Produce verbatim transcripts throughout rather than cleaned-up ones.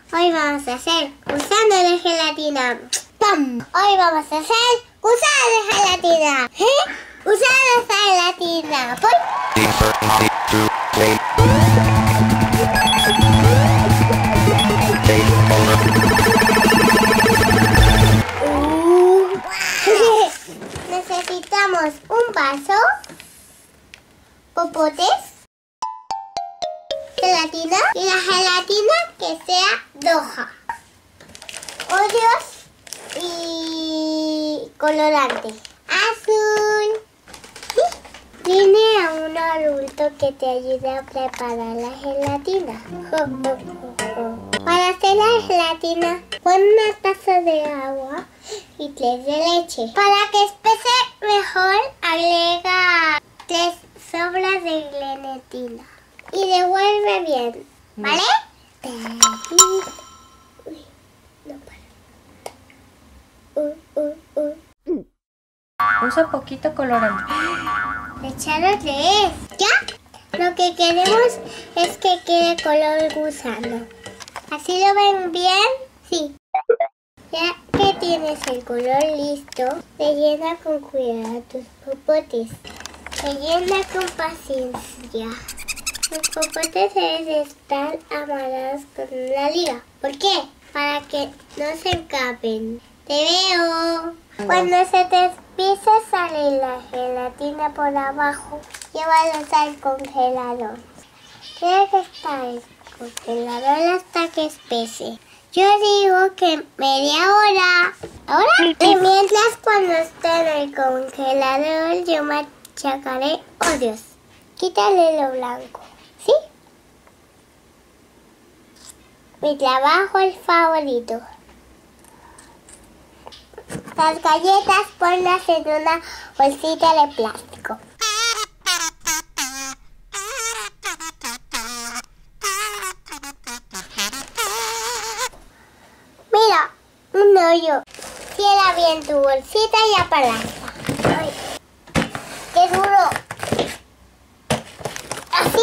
Hoy vamos a hacer gusano de gelatina. ¡Pam! Hoy vamos a hacer gusano de gelatina. ¿Eh? Gusano de gelatina. ¿Por? Uh. Necesitamos un vaso, popotes, gelatina y la gelatina que sea roja, Oreos y colorante azul. Viene a un adulto que te ayude a preparar la gelatina. Para hacer la gelatina, pon una taza de agua y tres de leche. Para que espese mejor, agrega tres sobras de gelatina y devuelve bien, ¿vale? Uy, no para. Uh, uh, uh. Usa poquito colorante. Echaron tres. ¿Ya? Lo que queremos es que quede color gusano. ¿Así lo ven bien? Sí. Ya que tienes el color listo, rellena con cuidado tus popotes. Rellena con paciencia. Los popotes deben estar amarrados con una liga. ¿Por qué? Para que no se escapen. ¡Te veo! Cuando se te empiece a salir la gelatina por abajo, llévalos al congelador. Tiene que estar el congelador hasta que espese. Yo digo que media hora. ¿Ahora? Y mientras cuando esté en el congelador, yo machacaré Oreos. Quítale lo blanco, ¿sí? Mi trabajo es favorito. Las galletas ponlas en una bolsita de plástico. Mira, un hoyo. Cierra bien tu bolsita y apalanca. Ay, ¡qué duro! ¿Así?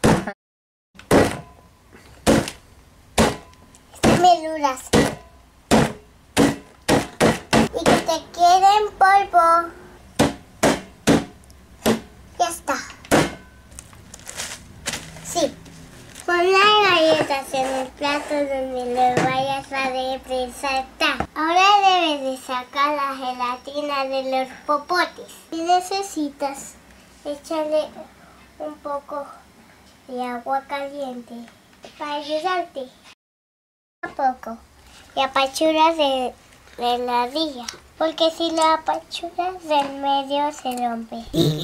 Estas meduras. Y que te quede en polvo. Ya está. Sí. Pon las galletas en el plato donde lo vayas a representar. Ahora debes de sacar la gelatina de los popotes. Si necesitas, échale un poco de agua caliente para ayudarte. A poco. Y apachuras de... de la orilla, porque si la apachuras del medio se rompe.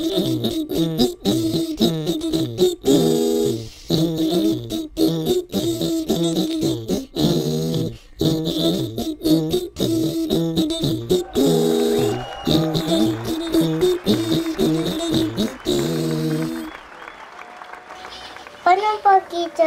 Pon un poquito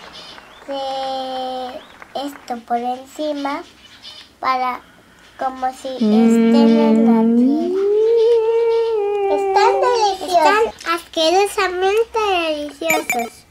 de esto por encima para como si estén en la tierra. Están deliciosos. Están asquerosamente deliciosos.